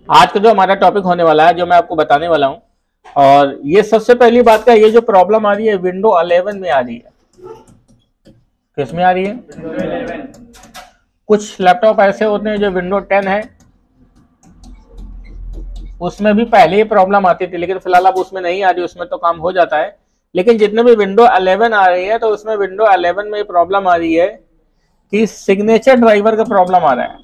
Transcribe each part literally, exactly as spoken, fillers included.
आज का जो हमारा टॉपिक होने वाला है, जो मैं आपको बताने वाला हूं, और ये सबसे पहली बात का, ये जो प्रॉब्लम आ रही है विंडो इलेवन में आ रही है। किस में आ रही है? कुछ लैपटॉप ऐसे होते हैं जो विंडो टेन है, उसमें भी पहले ही प्रॉब्लम आती थी, लेकिन फिलहाल अब उसमें नहीं आ रही, उसमें तो काम हो जाता है। लेकिन जितने भी विंडो इलेवन आ रही है, तो उसमें विंडो इलेवन में प्रॉब्लम आ रही है कि सिग्नेचर ड्राइवर का प्रॉब्लम आ रहा है।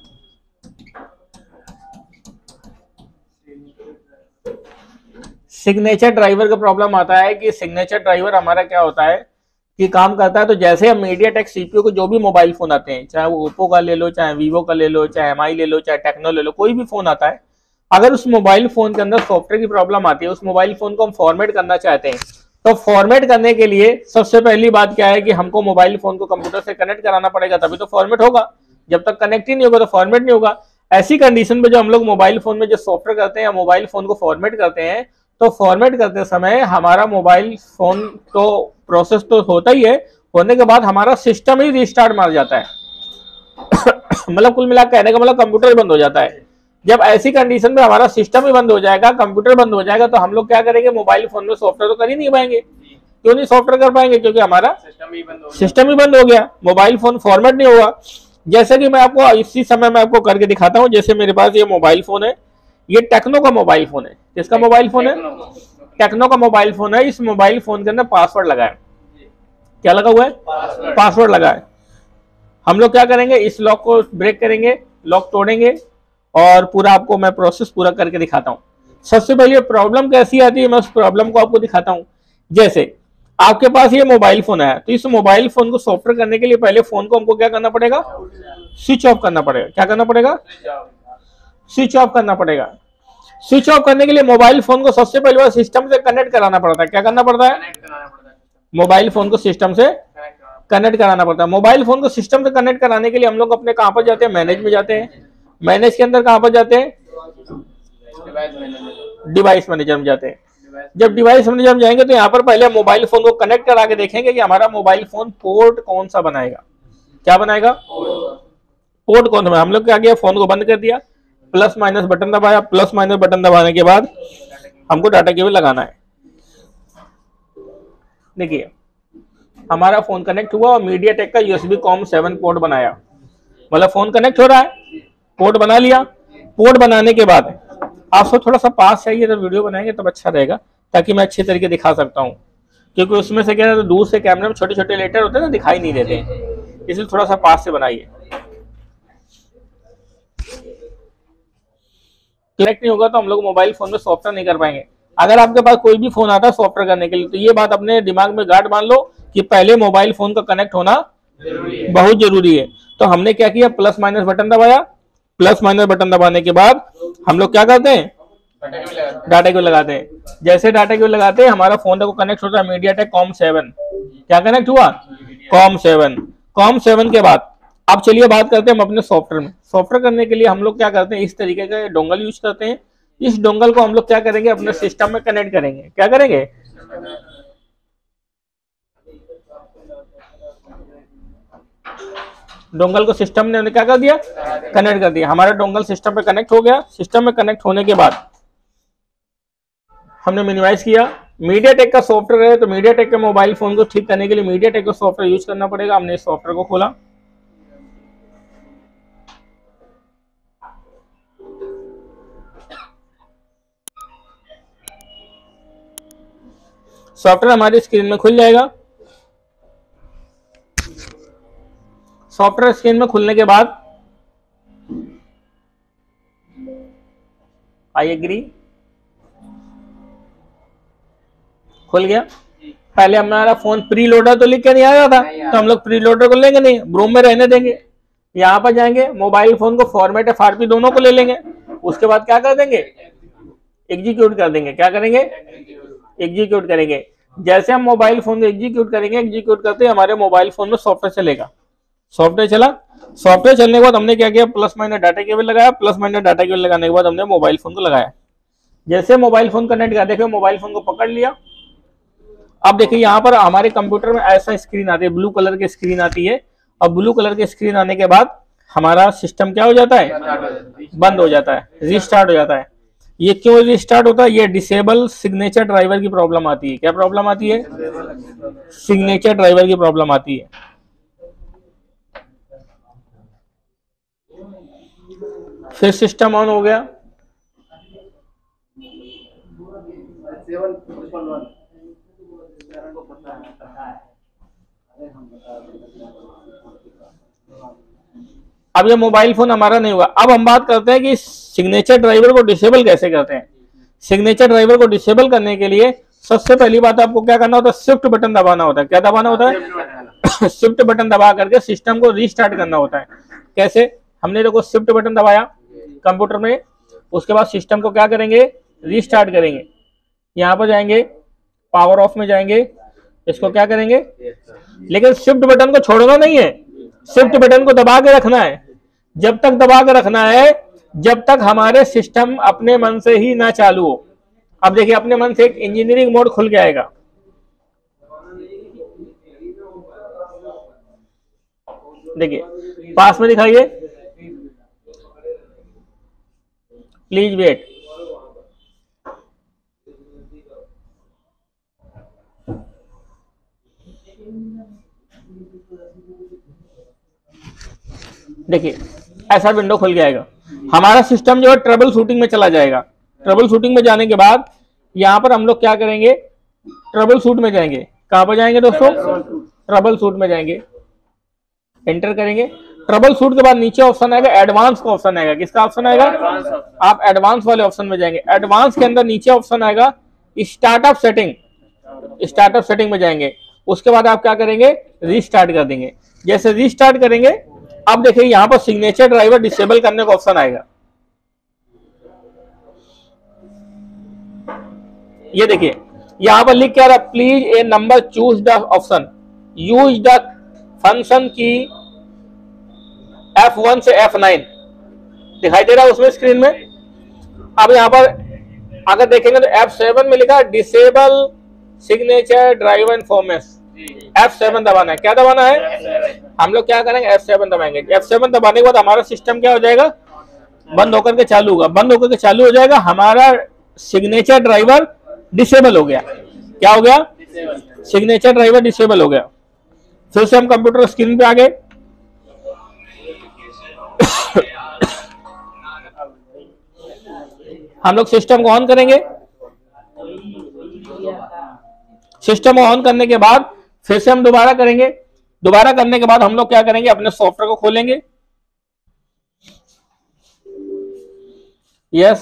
सिग्नेचर ड्राइवर का प्रॉब्लम आता है कि सिग्नेचर ड्राइवर हमारा क्या होता है कि काम करता है, तो जैसे हम मीडियाटेक सीपीयू को जो भी मोबाइल फोन आते हैं, चाहे वो ओप्पो का ले लो, चाहे वीवो का ले लो, चाहे एमआई ले लो, चाहे टेक्नो ले लो, कोई भी फोन आता है, अगर उस मोबाइल फोन के अंदर सॉफ्टवेयर की प्रॉब्लम आती है, उस मोबाइल फोन को हम फॉर्मेट करना चाहते हैं, तो फॉर्मेट करने के लिए सबसे पहली बात क्या है कि हमको मोबाइल फोन को कंप्यूटर से कनेक्ट कराना पड़ेगा, तभी तो फॉर्मेट होगा। जब तक कनेक्ट ही नहीं होगा तो फॉर्मेट नहीं होगा। ऐसी कंडीशन में जो हम लोग मोबाइल फोन में जो सॉफ्टवेयर करते हैं या मोबाइल फोन को फॉर्मेट करते हैं, तो फॉर्मेट करते समय हमारा मोबाइल फोन तो प्रोसेस तो होता ही है, होने के बाद हमारा सिस्टम ही रिस्टार्ट मार जाता है। मतलब कुल मिला कहने का मतलब कंप्यूटर बंद हो जाता है। जब ऐसी कंडीशन में हमारा सिस्टम ही बंद हो जाएगा, कंप्यूटर बंद हो जाएगा, तो हम लोग क्या करेंगे? मोबाइल फोन में सॉफ्टवेयर तो कर ही नहीं पाएंगे। क्यों नहीं सॉफ्टवेयर कर पाएंगे? क्योंकि हमारा सिस्टम ही बंद हो गया, सिस्टम ही बंद हो गया, मोबाइल फोन फॉर्मेट नहीं होगा। जैसे कि मैं आपको इसी समय में आपको करके दिखाता हूं। जैसे मेरे पास ये मोबाइल फोन है, ये टेक्नो का मोबाइल फोन है। किसका मोबाइल फोन है? टेक्नो का मोबाइल फोन है। इस मोबाइल फोन के अंदर पासवर्ड लगा है। क्या लगा हुआ है? पासवर्ड लगा है। हम लोग क्या करेंगे? इस लॉक को ब्रेक करेंगे, लॉक तोड़ेंगे, और पूरा आपको मैं प्रोसेस पूरा करके दिखाता हूं। सबसे पहले प्रॉब्लम कैसी आती है, मैं उस प्रॉब्लम को आपको दिखाता हूं। जैसे आपके पास ये मोबाइल फोन है, तो इस मोबाइल फोन को सॉफ्टवेयर करने के लिए पहले फोन को हमको क्या करना पड़ेगा? स्विच ऑफ करना पड़ेगा। क्या करना पड़ेगा? स्विच ऑफ करना पड़ेगा। स्विच ऑफ करने के लिए मोबाइल फोन को सबसे पहले बार सिस्टम से कनेक्ट कराना पड़ता है। क्या करना पड़ता है? मोबाइल फोन को सिस्टम से कनेक्ट कराना पड़ता है। मोबाइल फोन को सिस्टम से कनेक्ट कराने के लिए हम लोग अपने कहां पर जाते हैं? मैनेज में जाते हैं। मैनेज के अंदर कहां पर जाते हैं? डिवाइस मैनेजर में जाते हैं। जब डिवाइस मैनेजर में जाएंगे तो यहाँ पर पहले मोबाइल फोन को कनेक्ट करा के देखेंगे कि हमारा मोबाइल फोन पोर्ट कौन सा बनाएगा। क्या बनाएगा? पोर्ट कौन सा। हम लोग क्या किया? फोन को बंद कर दिया, प्लस माइनस बटन दबाया। प्लस माइनस बटन दबाने के बाद हमको डाटा केबल लगाना है। देखिए हमारा फोन कनेक्ट हुआ और मीडियाटेक का यूएसबी कॉम सेवन पोर्ट बनाया। मतलब फोन कनेक्ट हो रहा है, पोर्ट बना लिया। पोर्ट बनाने के बाद आपको थोड़ा सा पास चाहिए तो वीडियो बनाएंगे तब अच्छा रहेगा, ताकि मैं अच्छे तरीके दिखा सकता हूँ। क्योंकि उसमें से क्या है, तो दूर से कैमरे में छोटे छोटे लेटर होते हैं ना, दिखाई नहीं देते, इसलिए थोड़ा सा पास से बनाइए। कनेक्ट नहीं होगा तो हम लोग मोबाइल फोन में सॉफ्टवेयर नहीं कर पाएंगे। अगर आपके पास कोई भी फोन आता है सॉफ्टवेयर करने के लिए, तो ये बात अपने दिमाग में गांठ बांध लो कि पहले मोबाइल फोन का कनेक्ट होना बहुत जरूरी है। तो हमने क्या किया? प्लस माइनस बटन दबाया। प्लस माइनस बटन दबाने के बाद हम लोग क्या करते हैं? डाटा केबल लगाते हैं। जैसे डाटा केबल लगाते हैं, हमारा फोन को कनेक्ट होता है मीडियाटेक कॉम सेवन। क्या कनेक्ट हुआ? COM seven. कॉम सेवन के बाद अब चलिए बात करते हैं हम अपने सॉफ्टवेयर में। सॉफ्टवेयर करने के लिए हम लोग क्या करते हैं? इस तरीके का डोंगल यूज करते हैं। इस डोंगल को हम लोग क्या करेंगे? अपने सिस्टम में कनेक्ट करेंगे। क्या करेंगे? डोंगल को सिस्टम ने क्या कर दिया? कनेक्ट कर दिया। हमारा डोंगल सिस्टम पे कनेक्ट हो गया। सिस्टम में कनेक्ट होने के बाद हमने मिनिमाइज किया। मीडियाटेक का सॉफ्टवेयर है, तो मीडियाटेक के मोबाइल फोन को ठीक करने के लिए मीडियाटेक का सॉफ्टवेयर यूज करना पड़ेगा। हमने इस सॉफ्टवेयर को खोला। सॉफ्टवेयर हमारी स्क्रीन में खुल जाएगा। सॉफ्टवेयर स्क्रीन में खुलने के बाद आई एग्री, खुल गया। पहले हमारा फोन प्री लोडर तो लिख के नहीं आया था, तो हम लोग प्री लोडर को लेंगे नहीं, ब्रोम में रहने देंगे। यहाँ पर जाएंगे, मोबाइल फोन को फॉर्मेट एफ आर पी दोनों को ले लेंगे। उसके बाद क्या कर देंगे? एग्जीक्यूट कर देंगे। क्या करेंगे? एग्जीक्यूट करेंगे। जैसे हम मोबाइल फोन को एग्जीक्यूट करेंगे, एग्जीक्यूट करते हमारे मोबाइल फोन में सॉफ्टवेयर चलेगा। सॉफ्टवेयर चला। सॉफ्टवेयर चलने के बाद हमने क्या किया? प्लस माइनस डाटा केबल लगाया। प्लस माइनस डाटा केबल लगाने के बाद हमने मोबाइल फोन को लगाया। जैसे मोबाइल फोन कनेक्ट किया, देखिए मोबाइल फोन को पकड़ लिया। अब देखिए यहाँ पर हमारे कंप्यूटर में ऐसा स्क्रीन आती है, ब्लू कलर की स्क्रीन आती है। और ब्लू कलर की स्क्रीन आने के बाद हमारा सिस्टम क्या हो जाता है? बंद हो जाता है, रिस्टार्ट हो जाता है। ये क्यों रिस्टार्ट होता है? ये डिसेबल सिग्नेचर ड्राइवर की प्रॉब्लम आती है। क्या प्रॉब्लम आती है? सिग्नेचर ड्राइवर की प्रॉब्लम आती है। फिर सिस्टम ऑन हो गया। अब ये मोबाइल फोन हमारा नहीं हुआ। अब हम बात करते हैं कि सिग्नेचर ड्राइवर को डिसेबल कैसे करते हैं। सिग्नेचर ड्राइवर को डिसेबल करने के लिए सबसे पहली बात आपको क्या करना होता है? शिफ्ट बटन दबाना होता है। क्या दबाना होता है? शिफ्ट बटन दबा करके सिस्टम को रीस्टार्ट करना होता है। कैसे? हमने देखो शिफ्ट बटन दबाया कंप्यूटर में, उसके बाद सिस्टम को क्या करेंगे? रीस्टार्ट करेंगे। यहाँ पर जाएंगे, पावर ऑफ में जाएंगे, इसको क्या करेंगे? लेकिन शिफ्ट बटन को छोड़ना नहीं है, शिफ्ट बटन को दबा के रखना है। जब तक दबा के रखना है जब तक हमारे सिस्टम अपने मन से ही ना चालू हो। अब देखिए अपने मन से एक इंजीनियरिंग मोड खुल के आएगा। देखिए पास में दिखाइए, प्लीज वेट। देखिए ऐसा विंडो खुल जाएगा। हमारा सिस्टम जो है ट्रबल शूटिंग में चला जाएगा। ट्रबल शूटिंग में जाने के बाद यहां पर हम लोग क्या करेंगे? ट्रबल शूट में जाएंगे। कहां पर जाएंगे दोस्तों? ट्रबल शूट में जाएंगे, एंटर करेंगे। ट्रबल शूट के बाद नीचे ऑप्शन आएगा, एडवांस का ऑप्शन आएगा। किसका ऑप्शन आएगा? आप एडवांस वाले ऑप्शन में जाएंगे। एडवांस के अंदर नीचे ऑप्शन आएगा स्टार्टअप सेटिंग। स्टार्टअप सेटिंग में जाएंगे, उसके बाद आप क्या करेंगे? रीस्टार्ट कर देंगे। जैसे रीस्टार्ट करेंगे, अब देखिए यहां पर सिग्नेचर ड्राइवर डिसेबल करने का ऑप्शन आएगा। ये देखिए यहां पर लिख क्या रहा? Please a number choose the option, use the function key F one से एफ नाइन दिखाई दे रहा है उसमें स्क्रीन में। अब यहां पर अगर देखेंगे तो एफ सेवन में लिखा disable signature driver information. F seven दबाना है। क्या दबाना है? हम लोग क्या करेंगे? एफ सेवन दबाएंगे। एफ सेवन दबाने के बाद हमारा सिस्टम क्या हो जाएगा? बंद होकर के चालू होगा। बंद होकर के चालू हो जाएगा। हमारा सिग्नेचर ड्राइवर डिसेबल हो गया। क्या हो गया? सिग्नेचर ड्राइवर डिसेबल हो गया। फिर से हम कंप्यूटर स्क्रीन पे आ गए। हम लोग सिस्टम को ऑन करेंगे। सिस्टम को ऑन करने के बाद फिर से हम दोबारा करेंगे। दोबारा करने के बाद हम लोग क्या करेंगे? अपने सॉफ्टवेयर को खोलेंगे। यस,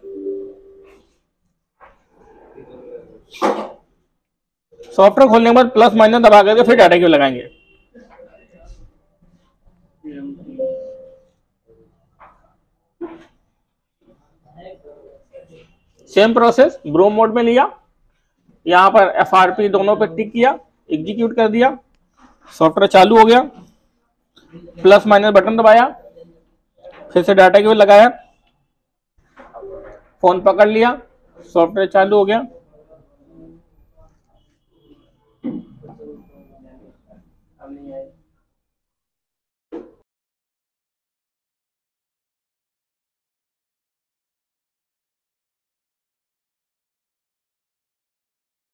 सॉफ्टवेयर खोलने के बाद प्लस माइनस दबा करके फिर डाटा क्यू लगाएंगे। सेम प्रोसेस ब्रो मोड में लिया, यहां पर एफ आर पी दोनों पे टिक किया, एग्जीक्यूट कर दिया, सॉफ्टवेयर चालू हो गया। प्लस माइनस बटन दबाया, फिर से डाटा क्यू लगाया, फोन पकड़ लिया, सॉफ्टवेयर चालू हो गया।